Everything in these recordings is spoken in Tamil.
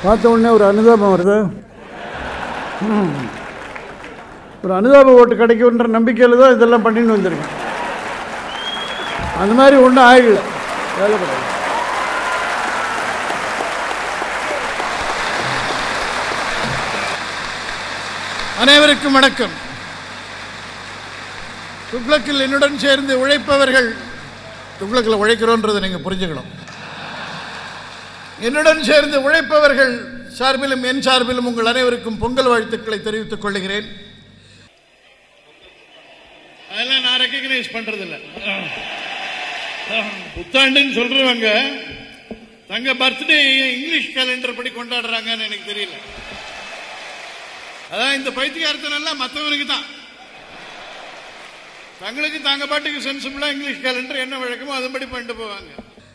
பார்த்த உடனே ஒரு அனுதாபம் வருது. ஒரு அனுதாப ஓட்டு கிடைக்குன்ற நம்பிக்கையில் தான் இதெல்லாம் பண்ணிட்டு வந்திருக்கேன். அந்த மாதிரி ஒன்றும் ஆகல, வேலை கிடையாது. அனைவருக்கும் வணக்கம். துக்ளக்கில் என்னுடன் சேர்ந்து உழைப்பவர்கள், துக்ளக்கில் உழைக்கிறோன்றதை நீங்கள் புரிஞ்சுக்கணும். என்னுடன் சேர்ந்து உழைப்பவர்கள் சார்பிலும் என் சார்பிலும் உங்கள் அனைவருக்கும் பொங்கல் வாழ்த்துக்களை தெரிவித்துக் கொள்கிறேன். அதெல்லாம் நான் ரெக்கக்னைஸ் பண்றதில்லை. புத்தாண்டுன்னு சொல்றவங்க தங்க பர்த்டே இங்கிலீஷ் கேலண்டர் படி கொண்டாடுறாங்கன்னு எனக்கு தெரியல. அதான் இந்த பைத்தியக்காரத்தனெல்லாம் மற்றவனுக்கு தான். தங்களுக்கு தாங்க பாட்டுக்கு சென்சிபிளா இங்கிலீஷ் கேலண்டர் என்ன வழக்கமோ அதன்படி பண்ணிட்டு போவாங்க.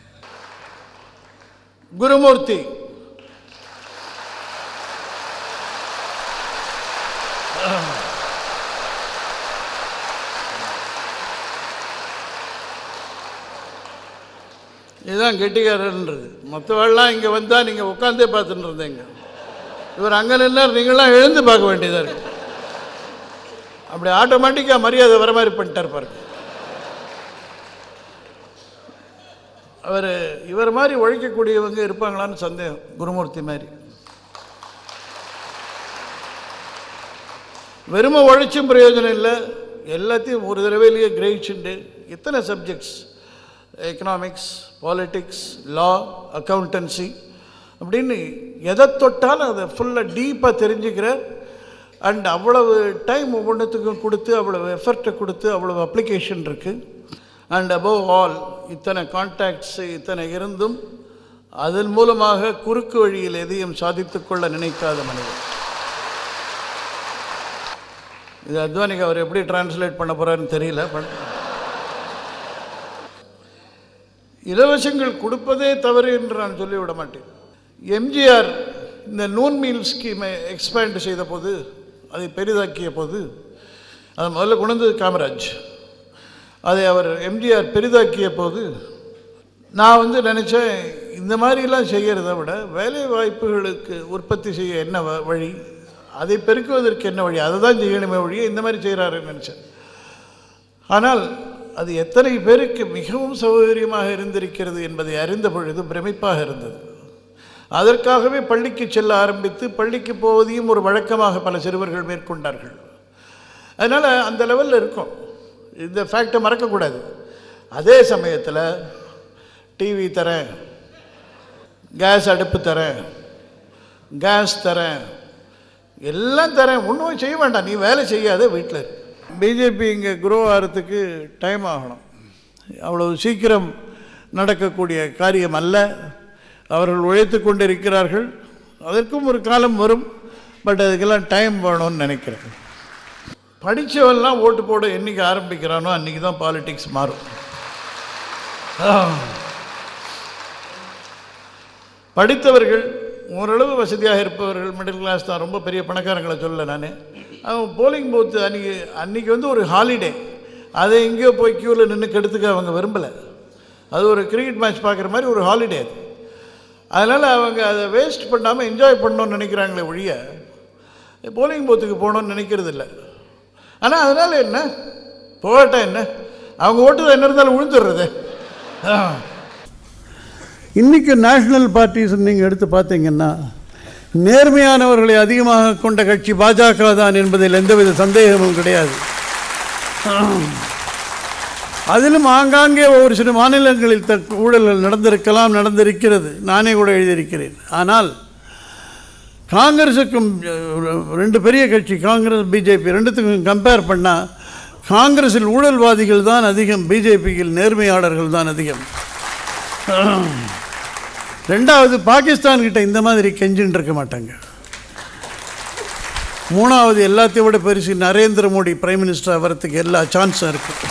குருமூர்த்தி, இதுதான் கெட்டிக்காரன்றது. மற்றவாள்லாம் இங்கே வந்தால் நீங்கள் உட்காந்தே பார்த்துட்டு இருந்தீங்க. இவர் அங்கே நின்னார், நீங்களாம் எழுந்து பார்க்க வேண்டியதாக இருக்கு. அப்படி ஆட்டோமேட்டிக்காக மரியாதை வர மாதிரி பண்ணிட்டார் பாருங்க. அவர் இவர் மாதிரி உழைக்கக்கூடியவங்க இருப்பாங்களான்னு சந்தேகம். குருமூர்த்தி மாதிரி வெறுமை உழைச்சும் பிரயோஜனம் இல்லை. எல்லாத்தையும் ஒரு தடவையிலேயே கிரகிச்சுண்டு எத்தனை subjects, economics, politics, law, accountancy அப்படின்னு எதை தொட்டாலும் அதை ஃபுல்லாக டீப்பாக தெரிஞ்சுக்கிறார். அண்ட் அவ்வளவு டைம் ஒவ்வொன்றுத்துக்கும் கொடுத்து, அவ்வளவு எஃபர்ட்டை கொடுத்து, அவ்வளவு அப்ளிகேஷன் இருக்குது. அண்ட் அபவ் ஆல் இத்தனை கான்டாக்ட்ஸ் இத்தனை இருந்தும் அதன் மூலமாக குறுக்கு வழியில் எதையும் சாதித்துக்கொள்ள நினைக்காத மனிதன். இது அத்வானிக்கு அவர் எப்படி டிரான்ஸ்லேட் பண்ண போகிறாருன்னு தெரியல. இலவசங்கள் கொடுப்பதே தவறு என்று நான் சொல்லிவிட மாட்டேன். எம்ஜிஆர் இந்த நூன் மீல் ஸ்கீமை எக்ஸ்பேண்ட் செய்த போது, அதை பெரிதாக்கிய போது, அதை முதல்ல கொண்டு வந்தது காமராஜ். அதை அவர் எம்ஜிஆர் பெரிதாக்கிய போது நான் நினச்சேன், இந்த மாதிரிலாம் செய்கிறத விட வேலை வாய்ப்புகளுக்கு உற்பத்தி செய்ய என்ன வழி, அதை பெருக்குவதற்கு என்ன வழி, அதை தான் செய்யணுமே வழியே இந்த மாதிரி செய்கிறாருன்னு நினச்சேன். ஆனால் அது எத்தனை பேருக்கு மிகவும் சௌகரியமாக இருந்திருக்கிறது என்பதை அறிந்த பொழுது பிரமிப்பாக இருந்தது. அதற்காகவே பள்ளிக்கு செல்ல ஆரம்பித்து பள்ளிக்கு போவதையும் ஒரு வழக்கமாக பல சிறுவர்கள் மேற்கொண்டார்கள். அதனால் அந்த லெவலில் இருக்கும். இந்த ஃபேக்டை மறக்கக்கூடாது. அதே சமயத்தில் டிவி தரேன், கேஸ் அடுப்பு தரேன், கேஸ் தரேன், எல்லாம் தரேன், ஒன்றும் செய்ய வேண்டாம், நீ வேலை செய்யாத வீட்டில் இரு. பிஜேபி இங்கே குரோ ஆகிறதுக்கு டைம் ஆகணும். அவ்வளவு சீக்கிரம் நடக்கக்கூடிய காரியம் அல்ல. அவர்கள் உழைத்து கொண்டு இருக்கிறார்கள். அதற்கும் ஒரு காலம் வரும். பட் அதுக்கெல்லாம் டைம் வேணும்னு நினைக்கிறேன். படித்தவெல்லாம் ஓட்டு போட என்றைக்கு ஆரம்பிக்கிறானோ அன்றைக்கி தான் பாலிட்டிக்ஸ் மாறும். படித்தவர்கள், ஓரளவு வசதியாக இருப்பவர்கள், மிடில் கிளாஸ் தான், ரொம்ப பெரிய பணக்காரங்களை சொல்லலை நான். அவன் போலிங் பூத்து அன்றைக்கி ஒரு ஹாலிடே, அதை எங்கேயோ போய் க்யூவில் நின்று கெடுத்துக்க அவங்க விரும்பலை. அது ஒரு கிரிக்கெட் மேட்ச் பார்க்குற மாதிரி ஒரு ஹாலிடே அது. அதனால் அவங்க அதை வேஸ்ட் பண்ணாமல் என்ஜாய் பண்ணணும்னு நினைக்கிறாங்களே ஒழிய போலிங் பூத்துக்கு போகணுன்னு நினைக்கிறது இல்லை. ஆனால் அதனால் என்ன, போகட்டா என்ன, அவங்க ஓட்டு தான் என்ன இருந்தாலும் விழுந்துடுறது. இன்றைக்கி நேஷ்னல் பார்ட்டிஸ் நீங்கள் எடுத்து பார்த்தீங்கன்னா நேர்மையானவர்களை அதிகமாக கொண்ட கட்சி பாஜக தான் என்பதில் எந்தவித சந்தேகமும் கிடையாது. அதிலும் ஆங்காங்கே ஒவ்வொரு சில மாநிலங்களில் ஊழல்கள் நடந்திருக்கலாம், நடந்திருக்கிறது, நானே கூட எழுதியிருக்கிறேன். ஆனால் காங்கிரஸுக்கும் ரெண்டு பெரிய கட்சி, காங்கிரஸ் பிஜேபி ரெண்டுத்துக்கும் கம்பேர் பண்ணால் காங்கிரஸில் ஊழல்வாதிகள் தான் அதிகம், பிஜேபியில் நேர்மையாளர்கள் தான் அதிகம். ரெண்டாவது, பாகிஸ்தான்கிட்ட இந்த மாதிரி கெஞ்சின்னு இருக்க மாட்டாங்க. மூணாவது, எல்லாத்தையும் விட பெருசு நரேந்திர மோடி பிரைம் மினிஸ்டர் ஆகிறதுக்கு எல்லா சான்ஸும் இருக்குது.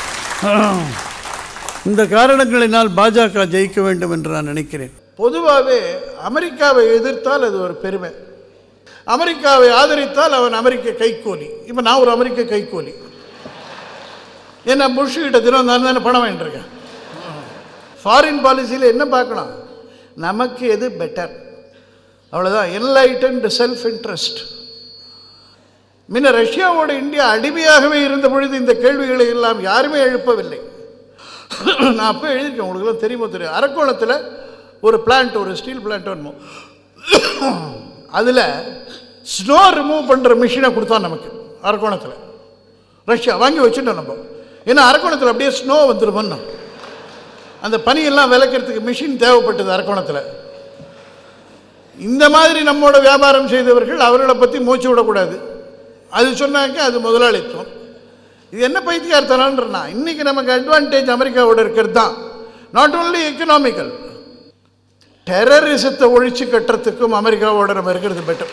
இந்த காரணங்களினால் பாஜக ஜெயிக்க வேண்டும் என்று நான் நினைக்கிறேன். பொதுவாகவே அமெரிக்காவை எதிர்த்தால் அது ஒரு பெருமை, அமெரிக்காவை ஆதரித்தால் அவன் அமெரிக்க கைக்கூலி. இப்போ நான் ஒரு அமெரிக்க கைக்கூலி. ஏன்னா புஷ் கிட்ட தினம் நான் தானே பணம் வாங்கிட்டுருக்கேன். ஃபாரின் பாலிசியில் என்ன பார்க்கலாம், நமக்கு எது பெட்டர், அவ்வளோதான். Enlightened self interest. முன்ன ரஷ்யாவோட இந்தியா அடிமையாகவே இருந்த பொழுது இந்த கேள்விகளை எல்லாம் யாருமே எழுப்பவில்லை. நான் அப்போ எழுதியிருக்கேன், உங்களுக்குலாம் தெரியுமோ தெரியும். அரக்கோணத்தில் ஒரு பிளான்ட், ஒரு ஸ்டீல் பிளான்ட் ஒன்று, அதில் ஸ்னோ ரிமூவ் பண்ணுற மிஷினை கொடுத்தான் நமக்கு அரக்கோணத்தில். ரஷ்யா வாங்கி வச்சுட்டோம் நம்ம. ஏன்னா அரக்கோணத்தில் அப்படியே ஸ்னோ வந்துருமோன்னு, அந்த பனியெல்லாம் விளக்கிறதுக்கு மிஷின் தேவைப்பட்டது அரக்கோணத்தில். இந்த மாதிரி நம்மோட வியாபாரம் செய்தவர்கள், அவர்களை பற்றி மூச்சு விடக்கூடாது. அது சொன்னாக்க அது முதலாளித்துவம். இது என்ன பைத்தியார்த்தனான்றா, இன்னைக்கு நமக்கு அட்வான்டேஜ் அமெரிக்காவோட இருக்கிறது தான். நாட் ஓன்லி எக்கனாமிக்கல், டெரரிசத்தை ஒழிச்சு கட்டுறதுக்கும் அமெரிக்காவோட நம்ம இருக்கிறது பெட்டர்.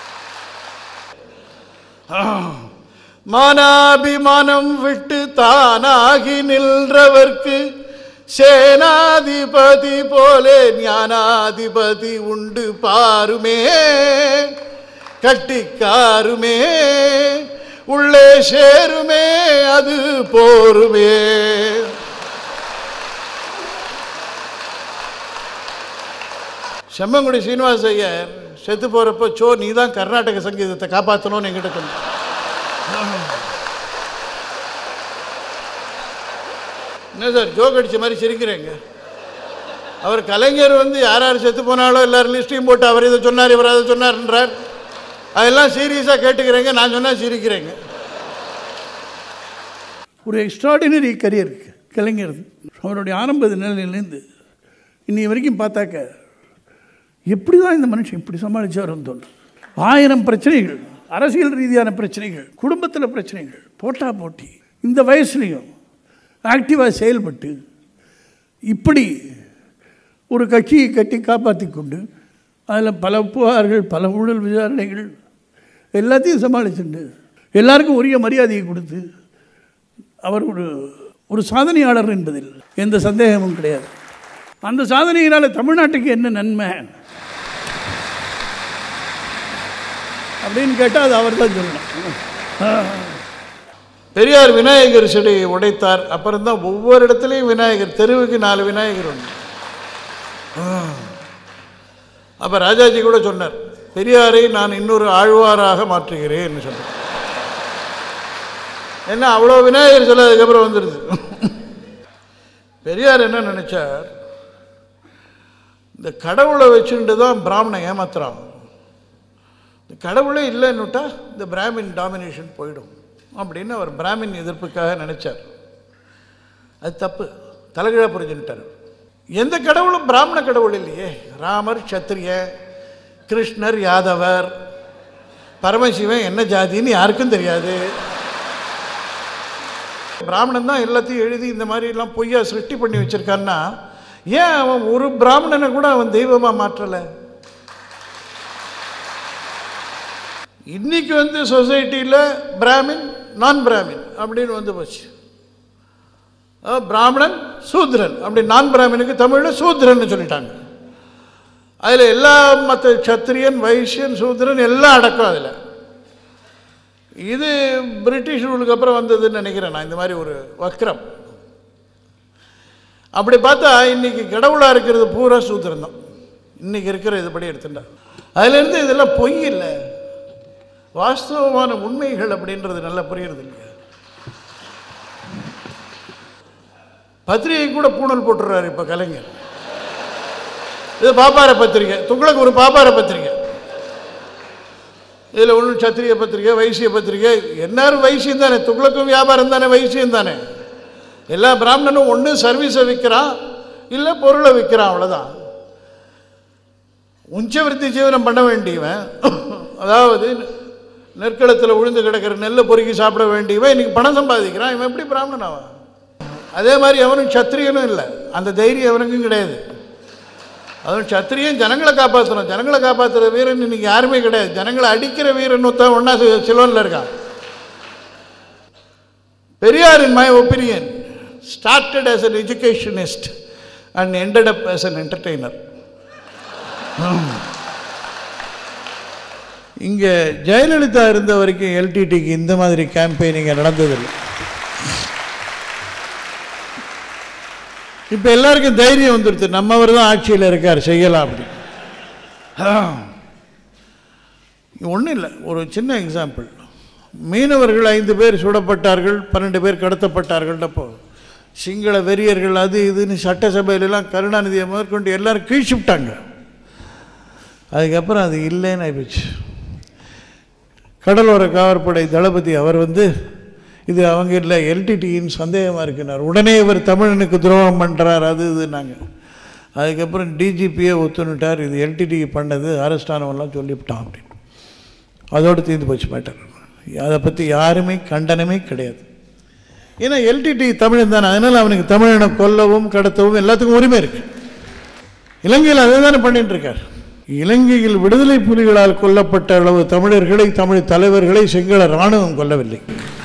மானாபிமானம் விட்டு தானாகி நின்றவர்க்கு சேனாதிபதி போலே ஞானாதிபதி உண்டு பாருமே, கட்டிக்காருமே, உள்ளே சேருமே, அது போருமே. செம்மங்குடி சீனிவாச ஐயர் செத்து போறப்போ, சோ நீ தான் கர்நாடக சங்கீதத்தை காப்பாற்றணும்னு என்கிட்ட சொன்ன. என்ன சார் ஜோக் அடிச்ச மாதிரி சிரிக்கிறேங்க? அவர் கலைஞர் யார் யார் செத்து போனாலோ எல்லாரும் லிஸ்டையும் போட்டு அவர் இதை சொன்னார், இவர் அதை சொன்னார்ன்றார். அதெல்லாம் சீரியஸாக கேட்டுக்கிறேங்க, நான் சொன்னால் சிரிக்கிறேங்க. ஒரு எக்ஸ்ட்ராடினரி கரியர் கலைஞர். அவருடைய ஆரம்ப நிலையிலேருந்து இன்னி வரைக்கும் பார்த்தாக்க எப்படி தான் இந்த மனுஷன் இப்படி சமாளித்தார்னு தோணும். 1000 பிரச்சனைகள், அரசியல் ரீதியான பிரச்சனைகள், குடும்பத்தில் பிரச்சனைகள், போட்டா போட்டி, இந்த வயசுலேயும் ஆக்டிவாக செயல்பட்டு இப்படி ஒரு கட்சியை கட்டி காப்பாற்றி கொண்டு அதில் பல புகார்கள், பல ஊழல் விசாரணைகள் எல்லாத்தையும் சமாளிச்சுண்டு எல்லாருக்கும் உரிய மரியாதையை கொடுத்து அவர் ஒரு சாதனையாளர் என்பதில் எந்த சந்தேகமும் கிடையாது. அந்த சாதனையினால் தமிழ்நாட்டுக்கு என்ன நன்மை அப்படின்னு கேட்டால் அது அவர் தான் சொல்லணும். பெரியார் விநாயகர் சிலையை உடைத்தார். அப்புறம் தான் ஒவ்வொரு இடத்துலையும் விநாயகர், தெருவுக்கு 4 விநாயகர் உண்டு. அப்போ ராஜாஜி கூட சொன்னார், பெரியாரை நான் இன்னொரு ஆழ்வாராக மாற்றுகிறேன்னு சொன்னார். என்ன அவ்வளோ விநாயகர் சிலை அதுக்கப்புறம் வந்துடுது. பெரியார் என்ன நினைச்சார், இந்த கடவுளை வச்சுட்டு தான் பிராமணன் ஏமாத்துறான், இந்த கடவுளே இல்லைன்னுட்டா இந்த பிராமின் டாமினேஷன் போயிடும் அப்படின்னு அவர் பிராமின் எதிர்ப்புக்காக நினைச்சார். அது தப்பு, தலைகீழா புரிஞ்சுட்டார். எந்த கடவுளும் பிராமண கடவுள் இல்லையே. ராமர் சத்திரிய, கிருஷ்ணர் யாதவர், பரமசிவன் என்ன ஜாதின்னு யாருக்கும் தெரியாது. பிராமணன் தான் எல்லாத்தையும் எழுதி இந்த மாதிரி எல்லாம் பொய்யா சிருஷ்டி பண்ணி வச்சிருக்கான்னா, ஏன் அவன் ஒரு பிராமணனை கூட அவன் தெய்வமா மாற்றலை? இன்னைக்கு சொசைட்டியில் பிராமின் நான் பிராமின் அப்படின்னு போச்சு. பிராமணன் சூத்ரன் அப்படி, நான் பிராமினுக்கு தமிழில் சூத்ரன் சொல்லிட்டாங்க. அதில் எல்லா மற்ற சத்திரியன், வைசியன், சூத்ரன் எல்லாம் அடக்கம் அதில். இது பிரிட்டிஷ் ரூலுக்கு அப்புறம் வந்ததுன்னு நினைக்கிறேன் நான், இந்த மாதிரி ஒரு வக்ரம். அப்படி பார்த்தா இன்னைக்கு கடவுளாக இருக்கிறது பூரா சூத்திரம் தான் இன்னைக்கு இருக்கிற இதுபடி எடுத்துட்டா. அதுலேருந்து இதெல்லாம் பொய் இல்லை, வாஸ்தவமான உண்மைகள் அப்படின்றது நல்லா புரியுறது இல்லையா? பத்திரிகை கூட பூணல் போட்டுறாரு இப்போ கலைஞர். இது பாப்பார பத்திரிகை, துக்ளக் ஒரு பாப்பார பத்திரிகை. இதில் ஒன்றும் சத்திரிய பத்திரிகை, வைசிய பத்திரிகை, எல்லாரும் வைசியம் தானே, துக்ளக்கும் வியாபாரம் தானே, வைசியம் தானே. எல்லா பிராமணனும் ஒன்று சர்வீஸை விற்கிறான், இல்லை பொருளை விற்கிறான், அவ்வளோதான். உஞ்சவிருத்தி ஜீவனம் பண்ண வேண்டியவன், அதாவது நெற்களத்தில் உழுந்து கிடக்கிற நெல்லை பொறுக்கி சாப்பிட வேண்டியவன் இன்னைக்கு பணம் சம்பாதிக்கிறான். இவன் எப்படி பிராமணன் ஆவான்? அதே மாதிரி அவனும் சத்திரியனும் இல்லை, அந்த தைரியம் அவனுக்கும் கிடையாது. அதுவும் சத்திரியன் ஜனங்களை காப்பாற்றணும், ஜனங்களை காப்பாற்றுற வீரன் இன்னைக்கு யாருமே கிடையாது. ஜனங்களை அடிக்கிற வீரன் ஒருத்தன் ஒன்றா சிலோனில் இருக்கான். Periyar in my opinion started as an educationist and ended up as an entertainer. இங்கே ஜெயலலிதா இருந்த வரைக்கும் எல்டிடிக்கு இந்த மாதிரி கேம்பெயினிங் நடந்ததில்லை. இப்போ எல்லாருக்கும் தைரியம் வந்துடுது, நம்மவர் தான் ஆட்சியில் இருக்கார், செய்யலாம் அப்படி. ஒன்றும் இல்லை, ஒரு சின்ன எக்ஸாம்பிள். மீனவர்கள் 5 பேர் சுடப்பட்டார்கள், 12 பேர் கடத்தப்பட்டார்கள்ன்றப்போ சிங்கள வெறியர்கள் அது இதுன்னு சட்டசபையிலெல்லாம் கருணாநிதியை முதற்கொண்டு எல்லோரும் கீழ்ச்சி விட்டாங்க. அதுக்கப்புறம் அது இல்லைன்னு ஆயிடுச்சு. கடலோர காவற்படை தளபதி அவர் இது அவங்க இல்லை, எல்டிடின்னு சந்தேகமாக இருக்கிறார். உடனே இவர் தமிழனுக்கு துரோகம் பண்ணுறார் அது இதுன்னாங்க. அதுக்கப்புறம் டிஜிபியே ஒத்துணுட்டார், இது எல்டிடி பண்ணது, அரெஸ்ட் ஆனவெல்லாம் சொல்லிவிட்டான் அப்படின்னு. அதோடு தீர்ந்து போச்சு மேட்டர். அதை பற்றி யாருமே கண்டனமே கிடையாது. ஏன்னா எல்டிடி தமிழன் தானே, அதனால் அவனுக்கு தமிழனை கொல்லவும் கடத்தவும் எல்லாத்துக்கும் உரிமை இருக்குது. இலங்கையில் அதை தானே பண்ணிட்டு இருக்கார். இலங்கையில் விடுதலை புலிகளால் கொல்லப்பட்ட அளவு தமிழர்களை, தமிழ் தலைவர்களை சிங்கள இராணுவம் கொல்லவில்லை.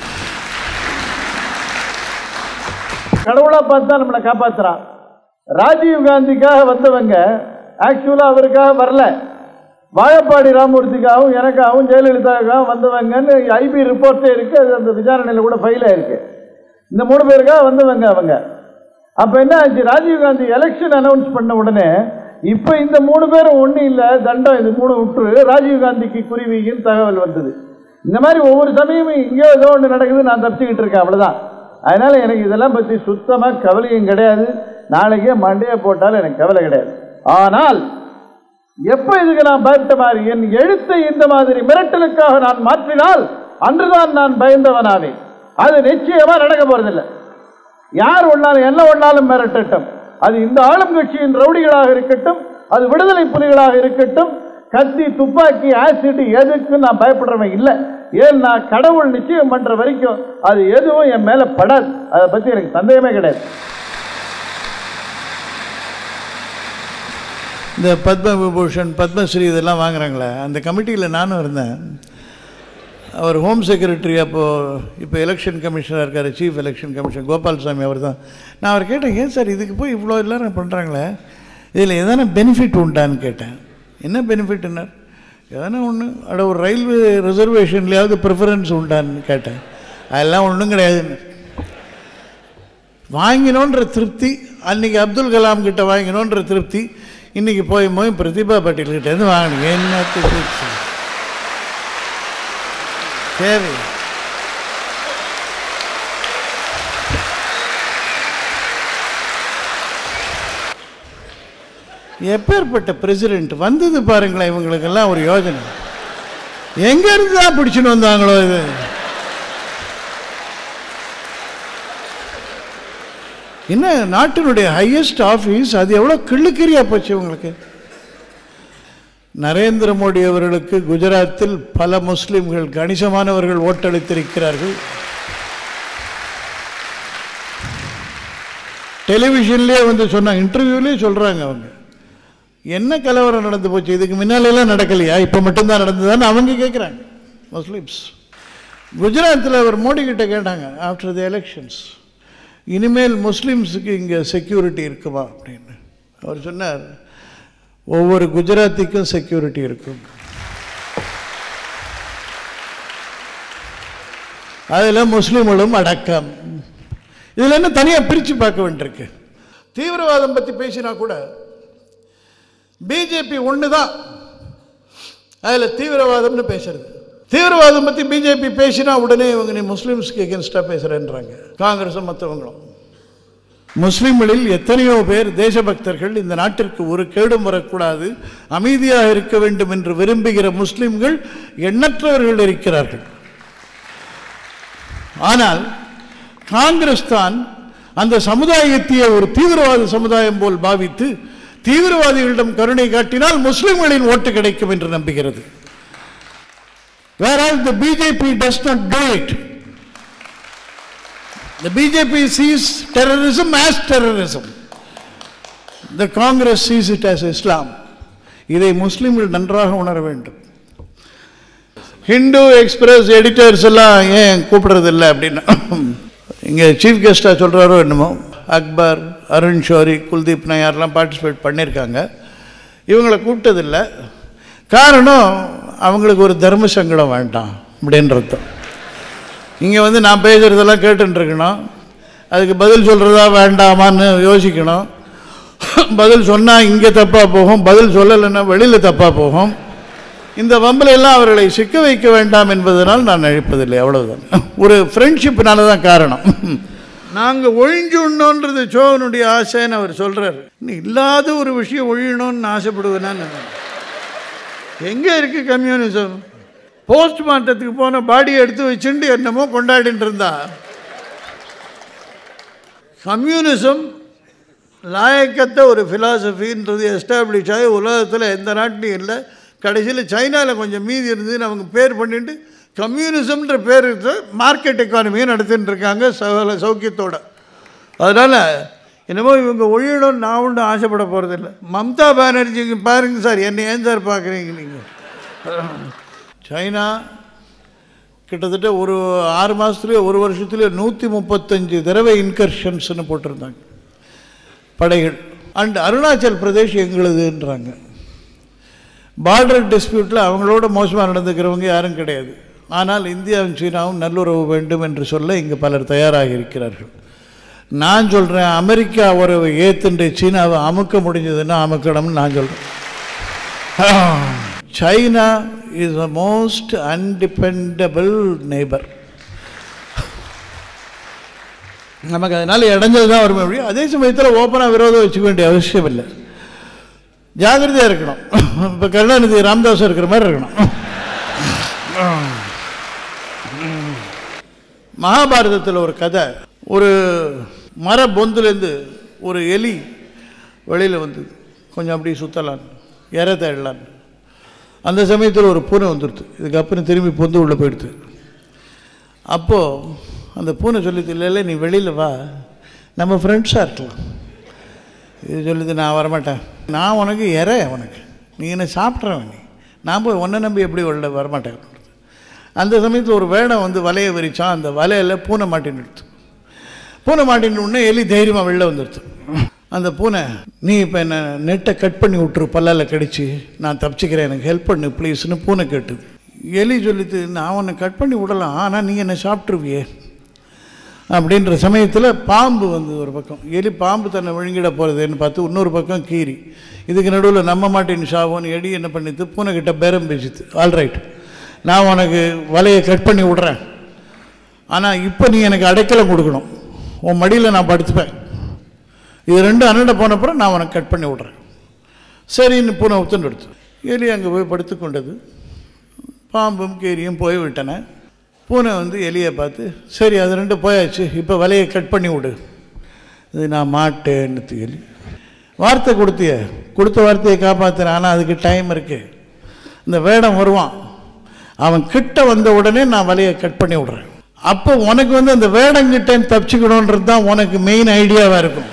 கடவுளா பார்த்து தான் நம்மளை காப்பாற்றுறான். ராஜீவ் காந்திக்காக வந்தவங்க ஆக்சுவலாக அவருக்காக வரல, வாழப்பாடி ராமமூர்த்திக்காகவும் எனக்காகவும் ஜெயலலிதாவுக்காகவும் வந்தவங்கன்னு ஐபி ரிப்போர்ட்டே இருக்குது. அது அந்த விசாரணையில் கூட ஃபைலாக இருக்குது. இந்த 3 பேருக்காக வந்தவங்க அவங்க. அப்போ என்ன ஆச்சு, ராஜீவ்காந்தி எலெக்ஷன் அனௌன்ஸ் பண்ண உடனே இப்போ இந்த 3 பேரும் ஒன்றும் இல்லை, தண்டம் இது 3 விட்டுரு, ராஜீவ்காந்திக்கு குருவின்னு தகவல் வந்தது. இந்த மாதிரி ஒவ்வொரு சமயமும் இங்கேயோ ஏதோ ஒன்று நடக்குது, நான் தப்பிச்சுக்கிட்டு இருக்கேன், அவ்வளோதான். அதனால் எனக்கு இதெல்லாம் பற்றி சுத்தமாக கவலையும் கிடையாது. நாளைக்கே மண்டையை போட்டாலும் எனக்கு கவலை கிடையாது. ஆனால் எப்போ இதுக்கு நான் பயப்பட்ட மாதிரி என் எழுத்தை இந்த மாதிரி மிரட்டலுக்காக நான் மாற்றினால் அன்றுதான் நான் பயந்தவனாவேன். அது நிச்சயமாக நடக்க போறதில்லை. யார் ஒன்றாலும் என்ன ஒன்றாலும் மிரட்டட்டும், அது இந்த ஆளும் கட்சியின் ரவுடிகளாக இருக்கட்டும், அது விடுதலை புலிகளாக இருக்கட்டும், கத்தி துப்பாக்கி ஆசிட் எதுக்கு நான் பயப்படுறவன் இல்லை. ஏன்னா கடவுள் நிச்சயம் பண்ற வரைக்கும் அது எதுவும் என் மேல படாது. அதை பத்தி எனக்கு சந்தேகமே கிடையாது. இந்த பத்ம விபூஷன் பத்மஸ்ரீ இதெல்லாம் வாங்குறாங்களே, அந்த கமிட்டியில் நானும் இருந்தேன். அவர் ஹோம் செக்ரட்டரி இப்போ எலெக்ஷன் கமிஷனராக இருக்கார், சீஃப் எலெக்ஷன் கமிஷனர் கோபால்சாமி அவர் தான். நான் அவர் கேட்டேன், ஏன் சார் இதுக்கு போய் இவ்வளோ எல்லாரும் பண்ணுறாங்களே, இதில் எதனா பெனிஃபிட் உண்டான்னு கேட்டேன். என்ன பெனிஃபிட்னா, எதனா ஒன்று அட ஒரு ரயில்வே ரிசர்வேஷன்லையாவது ப்ரிஃபரன்ஸ் உண்டான்னு கேட்டேன். அதெல்லாம் ஒன்றும் கிடையாதுன்னு. வாங்கினோன்ற திருப்தி, அன்றைக்கி அப்துல் கலாம் கிட்ட வாங்கினோன்ற திருப்தி, இன்றைக்கி போய் பிரதிபா பாட்டீல்கிட்டேருந்து வாங்கினீங்க. என்னத்துக்கு தேவை? எப்பேற்பட்ட பிரசிடென்ட் வந்தது பாருங்களேன். இவங்களுக்கெல்லாம் ஒரு யோஜனை, எங்கேருந்து தான் பிடிச்சின்னு வந்தாங்களோ இது. என்ன நாட்டினுடைய ஹையஸ்ட் ஆஃபீஸ், அது எவ்வளோ கிள்ளுக்கிரியா போச்சு உங்களுக்கு. நரேந்திர மோடி அவர்களுக்கு குஜராத்தில் பல முஸ்லிம்கள் கணிசமானவர்கள் ஓட்டளித்திருக்கிறார்கள். டெலிவிஷன்லேயே சொன்னாங்க, இன்டர்வியூலேயே சொல்கிறாங்க, அவங்க என்ன கலவரம் நடந்து போச்சு, இதுக்கு முன்னாலெல்லாம் நடக்கலையா, இப்போ மட்டும்தான் நடந்ததான்னு அவங்க கேட்குறாங்க முஸ்லிம்ஸ். குஜராத்தில் அவர் மோடி கிட்ட கேட்டாங்க ஆஃப்டர் தி எலெக்ஷன்ஸ், இனிமேல் முஸ்லிம்ஸுக்கு இங்கே செக்யூரிட்டி இருக்குமா அப்படின்னு. அவர் சொன்னார், ஒவ்வொரு குஜராத்திக்கும் செக்யூரிட்டி இருக்கும், அதில் முஸ்லீம்களும் அடக்கம். இதில் என்ன தனியாக பிரித்து பார்க்க வேண்டியிருக்கு. தீவிரவாதம் பற்றி பேசினா கூட பிஜேபி ஒன்று தான் அதில் தீவிரவாதம்னு பேசுறது. தீவிரவாதம் பற்றி பிஜேபி பேசினா உடனே இவங்க நீ முஸ்லீம்ஸ்க்கு எகென்ஸ்டாக பேசுகிறேன்றாங்க. காங்கிரஸும் மற்றவங்களும். முஸ்லீம்களில் எத்தனையோ பேர் தேசபக்தர்கள், இந்த நாட்டிற்கு ஒரு கேடும் வரக்கூடாது, அமைதியாக இருக்க வேண்டும் என்று விரும்புகிற முஸ்லீம்கள் எண்ணற்றவர்கள் இருக்கிறார்கள். ஆனால் காங்கிரஸ் தான் அந்த சமுதாயத்தையே ஒரு தீவிரவாத சமுதாயம் போல் பாவித்து தீவிரவாதிகளிடம் கருணை காட்டினால் முஸ்லிம்களின் ஓட்டு கிடைக்கும் என்று நம்புகிறது. Whereas the BJP does not do it. The BJP sees terrorism as terrorism. The Congress sees it as Islam. இதை முஸ்லிம்கள் நன்றாக உணர வேண்டும். ஹிந்து எக்ஸ்பிரஸ் எடிட்டர்ஸ் எல்லாம் ஏன் கூப்பிடுறதில்லை அப்படின்னா, இங்கே சீஃப் கெஸ்டாக சொல்கிறாரோ என்னமோ, அக்பர், அருண் ஷோரி, குல்தீப் நயார்லாம் பார்ட்டிசிபேட் பண்ணியிருக்காங்க. இவங்களை கூப்பிட்டதில்லை. காரணம், அவங்களுக்கு ஒரு தர்ம சங்கடம் வேண்டாம் அப்படின்றத. இங்கே நான் பேசுகிறதெல்லாம் கேட்டுருக்கணும், அதுக்கு பதில் சொல்கிறதா வேண்டாமான்னு யோசிக்கணும். பதில் சொன்னால் இங்கே தப்பாக போகும், பதில் சொல்லலைன்னா வெளியில் தப்பாக போகும். இந்த வம்பல எல்லாம் அவர்களை சிக்க வைக்க வேண்டாம் என்பதனால் நான் அழைப்பதில்லை, அவ்வளவுதான். ஒரு ஃப்ரெண்ட்ஷிப்னால தான் காரணம். நாங்கள் ஒழிஞ்சுடணுன்றது சோவனுடைய ஆசைன்னு அவர் சொல்கிறார். நீ இல்லாத ஒரு விஷயம் ஒழியணும்னு ஆசைப்படுவேன்னு எங்கே இருக்குது கம்யூனிசம்? போஸ்ட்மார்ட்டத்துக்கு போன பாடியை எடுத்து வச்சுட்டு என்னமோ கொண்டாடிட்டு இருந்தா. கம்யூனிசம் லாயக்கத்த ஒரு ஃபிலாசபின்றது எஸ்டாப்ளிஷ் ஆகி உலகத்தில் எந்த நாட்டிலையும் இல்லை. கடைசியில் சைனாவில் கொஞ்சம் மீதி இருந்ததுன்னு அவங்க பேர் பண்ணிட்டு கம்யூனிசம்ன்ற பேர் மார்க்கெட் எக்கானமியை நடத்தின்னு இருக்காங்க சௌக்கியத்தோடு. அதனால் என்னமோ இவங்க ஒழியணும்னு நான் ஒன்றும் ஆசைப்பட போகிறதில்லை. மம்தா பானர்ஜிக்கு பாருங்கள் சார், என்னை ஏன் சார் பார்க்குறீங்க நீங்கள்? சைனா கிட்டத்தட்ட ஒரு 6 மாதத்துலேயே ஒரு வருஷத்துலேயே 135 தடவை இன்கர்ஷன்ஸ்னு போட்டிருந்தாங்க படைகள். அண்ட் அருணாச்சல் பிரதேஷ் எங்களுதுன்றாங்க. பார்டர் டிஸ்பியூட்டில் அவங்களோட மோசமாக நடந்துக்கிறவங்க யாரும் கிடையாது. ஆனால் இந்தியாவும் சீனாவும் நல்லுறவு வேண்டும் என்று சொல்ல இங்கே பலர் தயாராக இருக்கிறார்கள். நான் சொல்கிறேன், அமெரிக்கா உறவை ஏத்துண்டு சீனாவை அமுக்க முடிஞ்சதுன்னா அமுக்கணும்னு நான் சொல்கிறேன். China is a most undependable neighbour. நமக்கு அதனால் இடைஞ்சது தான் வரும். முடியும். அதே சமயத்தில் ஓப்பனாக விரோதம் வச்சுக்க வேண்டிய அவசியம் இல்லை. ஜாகிரதையாக இருக்கணும். இப்போ கருணாநிதி ராமதாஸ் இருக்கிற மாதிரி இருக்கணும். மகாபாரதத்தில் ஒரு கதை, ஒரு மர பொந்துலேருந்து ஒரு எலி வெளியில் வந்தது. கொஞ்சம் அப்படி சுற்றலான்னு இற தேடலான்னு. அந்த சமயத்தில் ஒரு பூனை வந்துடுது. இதுக்கப்புறம் திரும்பி பொந்து உள்ளே போயிடுது. அப்போது அந்த பூனை சொல்லிது, இல்லை நீ வெளியில் வா, நம்ம ஃப்ரெண்ட்ஸாக இருக்கலாம். இது சொல்லுது, நான் வரமாட்டேன், நான் உனக்கு இற, உனக்கு நீ என்ன சாப்பிட்றவன், நான் போய் ஒன்றை நம்பி எப்படி உள்ள வரமாட்டேன். அந்த சமயத்தில் ஒரு வேடம் வந்து வலையை விரித்தான். அந்த வலையில் பூனை மாட்டின்னு எடுத்து. பூனை மாட்டின்னு உடனே எலி தைரியமாக வெளில வந்துடுது. அந்த பூனை, நீ இப்போ என்ன நெட்டை கட் பண்ணி விட்டுரு, பல்லால் கடிச்சு நான் தப்பிச்சிக்கிறேன், எனக்கு ஹெல்ப் பண்ணு ப்ளீஸ்னு பூனை கேட்டுது. எலி சொல்லிட்டு, நான் உன்னை கட் பண்ணி விடலாம், ஆனால் நீங்கள் என்னை சாப்பிட்ருவியே அப்படின்ற சமயத்தில் பாம்பு வந்து ஒரு பக்கம். எலி பாம்பு தன்னை விழுங்கிட போகிறதுன்னு பார்த்து இன்னொரு பக்கம் கீரி. இதுக்கு நடுவில் நம்ம மாட்டின்னு சாவோன்னு எலி என்ன பண்ணிது, பூனைக்கிட்ட பேரம் பேசிது. ஆல்ரைட், நான் உனக்கு வலையை கட் பண்ணி விட்றேன், ஆனால் இப்போ நீ எனக்கு அடைக்கலம் கொடுக்கணும், உன் மடியில் நான் படுத்துப்பேன். இது ரெண்டும் அண்ணட போனப்புறம் நான் உனக்கு கட் பண்ணி விட்றேன். சரின்னு பூனை ஒத்துண்டு எடுத்து எலி அங்கே போய் படுத்து கொண்டது. பாம்பும் கீரியும் போய் விட்டன. பூனை வந்து எலியை பார்த்து, சரி அது ரெண்டும் போயாச்சு, இப்போ வலையை கட் பண்ணி விடு. இது நான் மாட்டேன்னு எலி. வார்த்தை கொடுத்திய, கொடுத்த வார்த்தையை காப்பாற்றுறேன், ஆனால் அதுக்கு டைம் இருக்குது. இந்த வேடம் வருவான், அவன் கிட்ட வந்த உடனே நான் வலையை கட் பண்ணி விட்றேன். அப்போ உனக்கு வந்து அந்த வேடங்கிட்ட தப்பிச்சுக்கணுன்றது தான் உனக்கு மெயின் ஐடியாவாக இருக்கும்.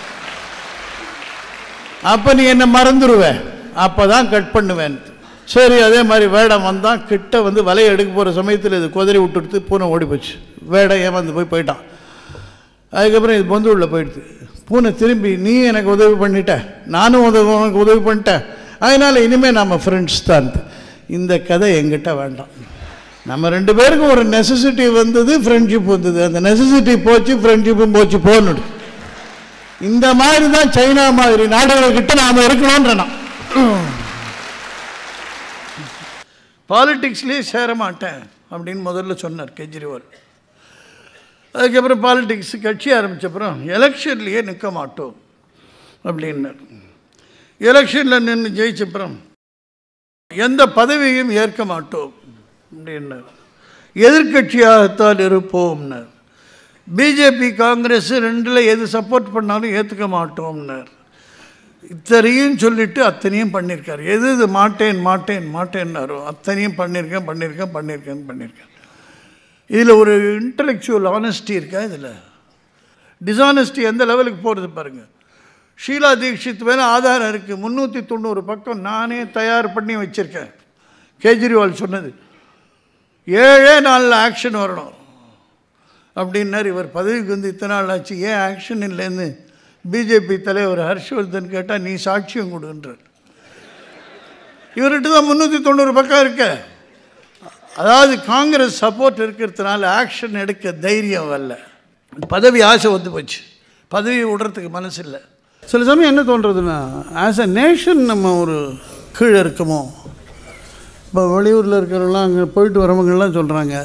அப்போ நீ என்ன மறந்துடுவ, அப்போ தான் கட் பண்ணுவேன். சரி, அதே மாதிரி வேடம் வந்தான். கிட்ட வந்து வலையை எடுக்க போகிற சமயத்தில் இது குதறி விட்டுடுத்து பூனை ஓடி போச்சு. வேடம் ஏமாந்து போயிட்டான். அதுக்கப்புறம் இது பொந்து உள்ள போயிடுது. பூனை திரும்பி, நீ எனக்கு உதவி பண்ணிட்ட, நானும் உனக்கு உதவி பண்ணிட்டேன், அதனால் இனிமேல் நம்ம ஃப்ரெண்ட்ஸ் தான். இந்த கதை எங்கிட்ட வேண்டாம். நம்ம ரெண்டு பேருக்கும் ஒரு நெசசிட்டி வந்தது, ஃப்ரெண்ட்ஷிப் வந்தது. அந்த நெசசிட்டி போச்சு, ஃப்ரெண்ட்ஷிப்பும் போச்சு, போகணும். இந்த மாதிரி தான் சைனா மாதிரி நாடுகள்கிட்ட நாம் இருக்கணும்ன்ற. பாலிட்டிக்ஸ்லேயே சேர மாட்டேன் அப்படின்னு முதல்ல சொன்னார் கெஜ்ரிவால். அதுக்கப்புறம் பாலிட்டிக்ஸ் கட்சி ஆரம்பித்தப்புறம் எலெக்ஷன்லேயே நிற்க மாட்டோம் அப்படின்னார். எலெக்ஷனில் நின்று ஜெயிச்சப்புறம் எந்த பதவியும் ஏற்க மாட்டோம் அப்படின்னார். எதிர்கட்சியாகத்தான் இருப்போம்னார். பிஜேபி காங்கிரஸ் ரெண்டில் எது சப்போர்ட் பண்ணாலும் ஏற்றுக்க மாட்டோம்னார். இத்தனையும் சொல்லிவிட்டு அத்தனையும் பண்ணியிருக்கார். எது இது மாட்டேன் மாட்டேன் மாட்டேன்னாரோ அத்தனையும் பண்ணியிருக்கேன். இதில் ஒரு இன்டலெக்சுவல் ஆனஸ்டி இருக்கா? இதில் டிஸானஸ்டி எந்த லெவலுக்கு போகிறது பாருங்கள். ஷீலா தீக்ஷித் மேலே ஆதாரம் இருக்குது. 390 பக்கம் நானே தயார் பண்ணி வச்சுருக்கேன். கெஜ்ரிவால் சொன்னது 7 நாளில் ஆக்ஷன் வரணும் அப்படின்னார். இவர் பதவிக்கு வந்து இத்தனை நாள் ஆச்சு, ஏன் ஆக்ஷன் இல்லைன்னு பிஜேபி தலைவர் ஹர்ஷ்வர்தன் கேட்டால் நீ சாட்சியம் கொடுன்றார். இவர்கிட்ட தான் 390 பக்கம் இருக்க. அதாவது காங்கிரஸ் சப்போர்ட் இருக்கிறதுனால ஆக்ஷன் எடுக்க தைரியம் வரல. பதவி ஆசை வந்து போச்சு, பதவியை விடுறதுக்கு மனசு இல்லை. சில சமயம் என்ன தோன்றதுன்னா, ஆஸ் அ நேஷன் நம்ம ஒரு கீழே இருக்கமோ, இப்போ வெளியூரில் இருக்கிறவங்களாம் அங்கே போயிட்டு வரவங்கெல்லாம் சொல்கிறாங்க,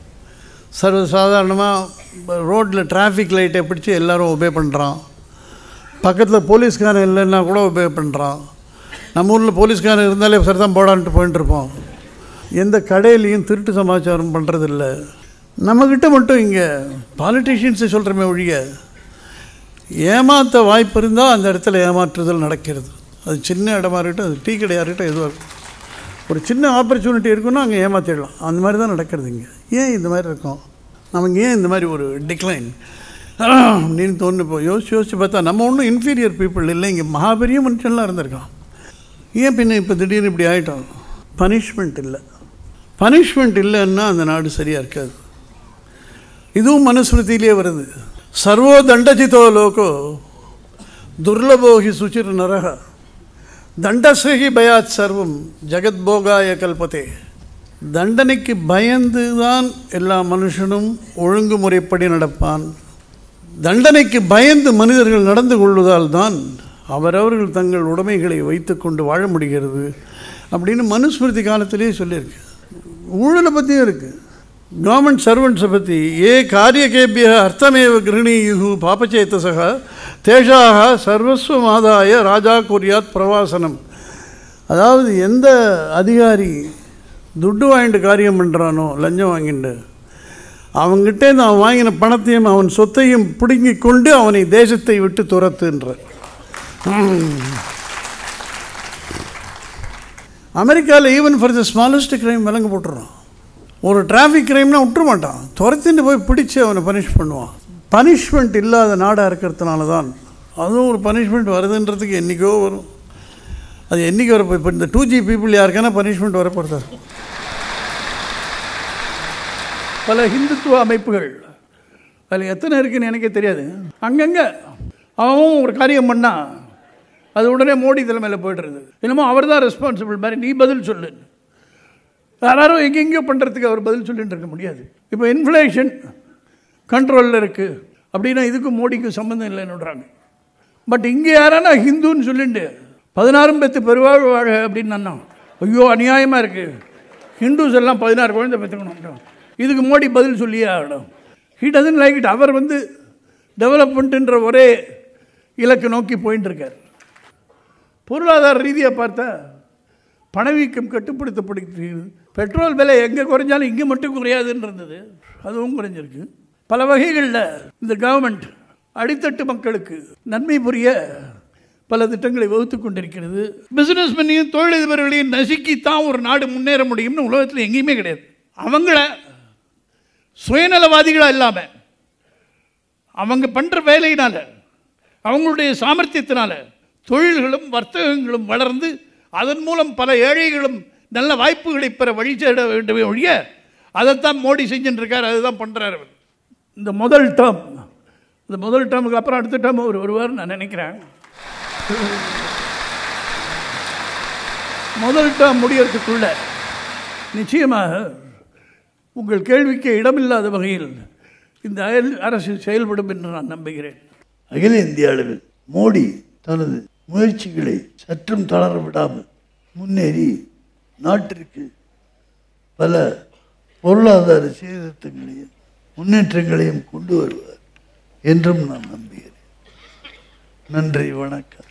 சாதாரணமாக ரோட்டில் டிராஃபிக் லைட்டை பிடிச்சி எல்லோரும் ஒபே பண்ணுறான், பக்கத்தில் போலீஸ்காரன் இல்லைன்னா கூட ஒபே பண்ணுறான். நம்ம ஊரில் போலீஸ்காரன் இருந்தாலே சரி தான் போடான்ட்டு போயிட்டுருப்போம். எந்த கடையிலையும் திருட்டு சமாச்சாரம் பண்ணுறதில்ல. நம்மக்கிட்ட மட்டும் இங்கே பாலிட்டிஷியன்ஸை சொல்கிறமே ஒழிய ஏமாற்ற வாய்ப்பு இருந்தால் அந்த இடத்துல ஏமாற்றுதல் நடக்கிறது. அது சின்ன இடமா இருக்கட்டும், அது டீ கடையாக இருக்கட்டும், எதுவாக இருக்கும், ஒரு சின்ன ஆப்பர்ச்சுனிட்டி இருக்குன்னா அங்கே ஏமாற்றிடலாம். அந்த மாதிரி தான் நடக்கிறது இங்கே. ஏன் இந்த மாதிரி இருக்கும், நமக்கு ஏன் இந்த மாதிரி ஒரு டிக்ளைன் அப்படின்னு தோணு. இப்போ யோசிச்சு பார்த்தா நம்ம ஒன்றும் இன்ஃபீரியர் பீப்புள் இல்லை, இங்கே மகாபெரிய மனுஷன்லாம் இருந்திருக்கான். ஏன் பின்ன இப்போ திடீர்னு இப்படி ஆகிட்டோம்? பனிஷ்மெண்ட் இல்லை. பனிஷ்மெண்ட் இல்லைன்னா அந்த நாடு சரியாக இருக்காது. இதுவும் மனுஸ்மிருதியிலே வருது. சர்வோ தண்டஜிதோ லோகோ துர்லபோகி சுச்சிர் நரக தண்டஸ்ரகி பயாத் சர்வம் ஜெகத்போகாய கல்பத்தே. தண்டனைக்கு பயந்து தான் எல்லா மனுஷனும் ஒழுங்குமுறைப்படி நடப்பான். தண்டனைக்கு பயந்து மனிதர்கள் நடந்து கொள்வதால் தான் அவரவர்கள் தங்கள் உடைமைகளை வைத்து கொண்டு வாழ முடிகிறது அப்படின்னு மனுஸ்மிருதி காலத்திலே சொல்லியிருக்கு. ஊழலை பற்றியும் இருக்குது, கவர்மெண்ட் சர்வெண்ட்ஸை பற்றி. ஏ காரியகேபிய அர்த்தமேவ கிருணீயு பாபச்சேத்தசக தேஷாக சர்வஸ்வமாதாய ராஜா குறியாத் பிரவாசனம். அதாவது எந்த அதிகாரி துட்டு வாங்கிட்டு காரியம் பண்ணுறானோ, லஞ்சம் வாங்கிட்டு, அவங்ககிட்டே அவன் வாங்கின பணத்தையும் அவன் சொத்தையும் பிடுங்கி கொண்டு அவனை தேசத்தை விட்டு துரத்துன்றார். அமெரிக்காவில் even for the smallest crime விலங்கு போட்டுறான். ஒரு டிராஃபிக் கிரைம்னா விட்டுற மாட்டான், துரத்தின்னு போய் பிடிச்சி அவனை பனிஷ் பண்ணுவான். பனிஷ்மெண்ட் இல்லாத நாடாக இருக்கிறதுனால தான். அதுவும் ஒரு பனிஷ்மெண்ட் வருதுன்றதுக்கு என்றைக்கோ வரும். அது என்றைக்கு வரப்போ, இப்போ இந்த 2G பீப்புள் யாருக்கான பனிஷ்மெண்ட் வரப்போகிறதா? பல ஹிந்துத்துவ அமைப்புகள் அதில் எத்தனை இருக்குன்னு எனக்கே தெரியாது. அங்கங்கே அவன் ஒரு காரியம் பண்ணால் அது உடனே மோடி தலைமையில் போய்ட்டுருது. என்னமோ அவர் தான் ரெஸ்பான்சிபிள் மாதிரி, நீ பதில் சொல்லு. யாரும் எங்கெங்கேயோ பண்ணுறதுக்கு அவர் பதில் சொல்லிட்டு இருக்க முடியாது. இப்போ இன்ஃப்ளேஷன் கண்ட்ரோலில் இருக்குது அப்படின்னா இதுக்கும் மோடிக்கும் சம்மந்தம் இல்லைன்னுறாங்க. பட் இங்கே யாரானா ஹிந்துன்னு சொல்லிட்டு 16 பெற்று பெருவாழ் வாழ அப்படின்னு நான், ஐயோ அநியாயமாக இருக்குது, ஹிந்துஸ் எல்லாம் 16 குழந்தை பெற்றுக்கணும், இதுக்கு மோடி பதில் சொல்லியே ஆகணும். He doesn't like it. அவர் டெவலப்மெண்ட்டுன்ற ஒரே இலக்கு நோக்கி போயின்னு இருக்கார். பொருளாதார ரீதியாக பார்த்தா பணவீக்கம் கட்டுப்படுத்தப்படுகிறது. பெட்ரோல் விலை எங்கே குறைஞ்சாலும் இங்கே மட்டும் குறையாதுன்னு இருந்தது, அதுவும் குறைஞ்சிருக்கு. பல வகைகளில் இந்த கவர்மெண்ட் அடித்தட்டு மக்களுக்கு நன்மை புரிய பல திட்டங்களை வகுத்து கொண்டிருக்கிறது. பிஸ்னஸ் பண்ணியும் தொழிலதிபர்களையும் நசுக்கித்தான் ஒரு நாடு முன்னேற முடியும்னு உலகத்தில் எங்கேயுமே கிடையாது. அவங்கள சுயநலவாதிகளாக இல்லாமல் அவங்க பண்ணுற வேலையினால, அவங்களுடைய சாமர்த்தியத்தினால தொழில்களும் வர்த்தகங்களும் வளர்ந்து அதன் மூலம் பல ஏழைகளும் நல்ல வாய்ப்புகளை பெற வழி தேட வேண்டுமே ஒழிய அதைத்தான் மோடி செஞ்சுட்டு இருக்கார், அதுதான் பண்ணுறாரு. இந்த முதல் டேர்முக்கு அப்புறம் அடுத்த டேர்ம் அவர் வருவார் நான் நினைக்கிறேன். முதல் டேர்ம் முடியறதுக்குள்ள நிச்சயமாக உங்கள் கேள்விக்கு இடமில்லாத வகையில் இந்த அரசு செயல்படும் என்று நான் நம்புகிறேன். அகில இந்திய அளவில் மோடி தனது முயற்சிகளை சற்றும் தளர விடாமல் முன்னேறி நாட்டிற்கு பல பொருளாதார சீர்திருத்தங்களையும் முன்னேற்றங்களையும் கொண்டு வருவார் என்றும் நான் நம்புகிறேன். நன்றி, வணக்கம்.